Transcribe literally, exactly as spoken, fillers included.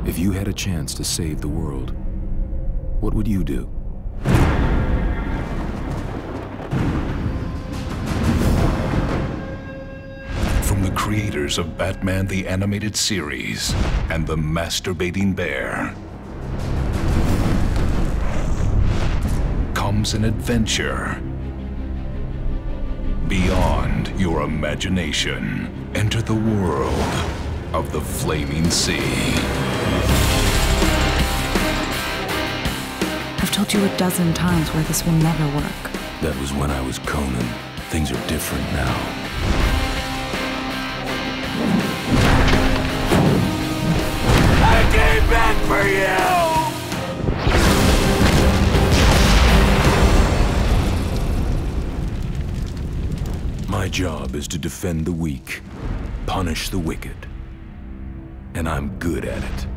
If you had a chance to save the world, what would you do? From the creators of Batman the Animated Series and The Masturbating Bear comes an adventure beyond your imagination. Enter the world of the Flaming Sea. I've told you a dozen times where this will never work. That was when I was Conan. Things are different now. I came back for you! My job is to defend the weak, punish the wicked, and I'm good at it.